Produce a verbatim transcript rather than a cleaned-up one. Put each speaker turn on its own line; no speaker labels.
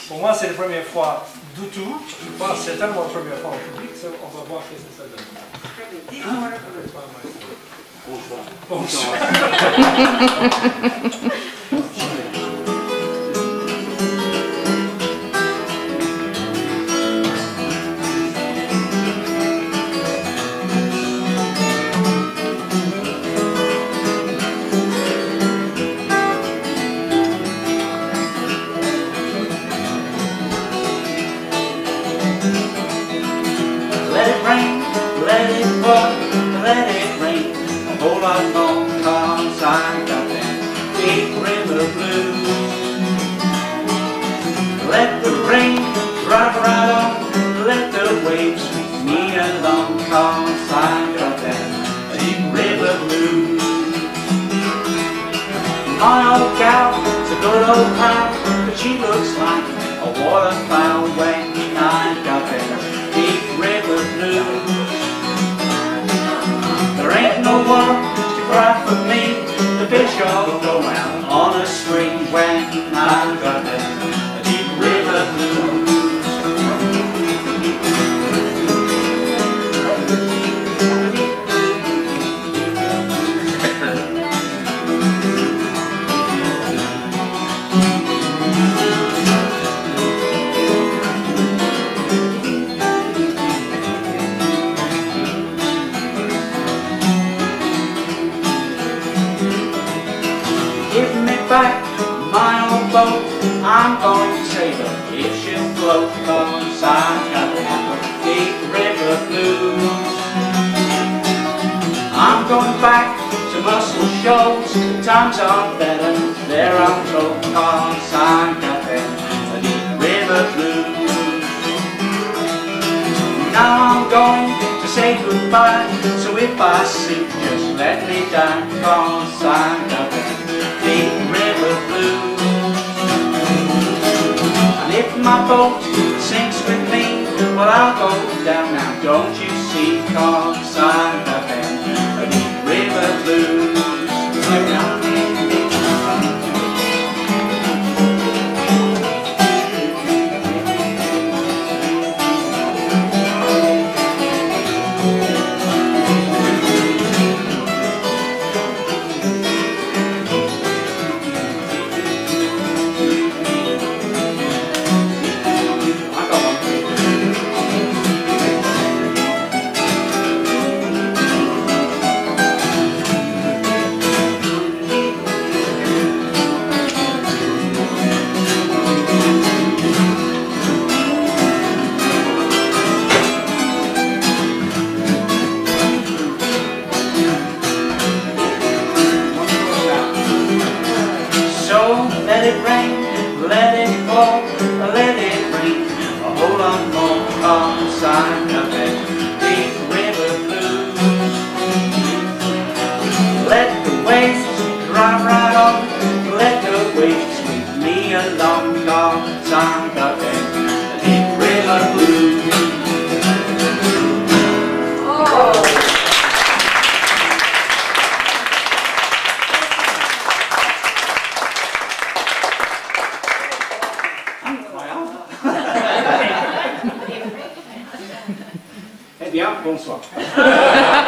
Pour moi, c'est la première fois du tout. Je pense que c'est tellement la première fois en public, ça, on va voir ce que ça donne. Bonsoir. Bonsoir.
My old gal, it's a good old pal, but she looks like a waterfowl when I got there. Deep river blues. There ain't no one to cry for me. The fish all go out on a string when I got there. Deep river blues. My old boat, I'm going to save her if she'll float, 'cause I've got the deep river blues. I'm going back to Muscle Shoals, times are better there, I'm told, 'cause I've got the deep river blues. Now I'm going to say goodbye, so if I sink, just let me die, 'cause I've got the deep river blues. And if my boat sinks with me, well, I'll go down now, don't you see, 'cause I've got the deep river blues. Let it rain, let it fall, let it rain. Hold on more, 'cause I've got that deep river blues. Let the waves drive right on, let the waves sweep me along, 'cause I've got that deep river blues. Oh. Eh bien, bonsoir.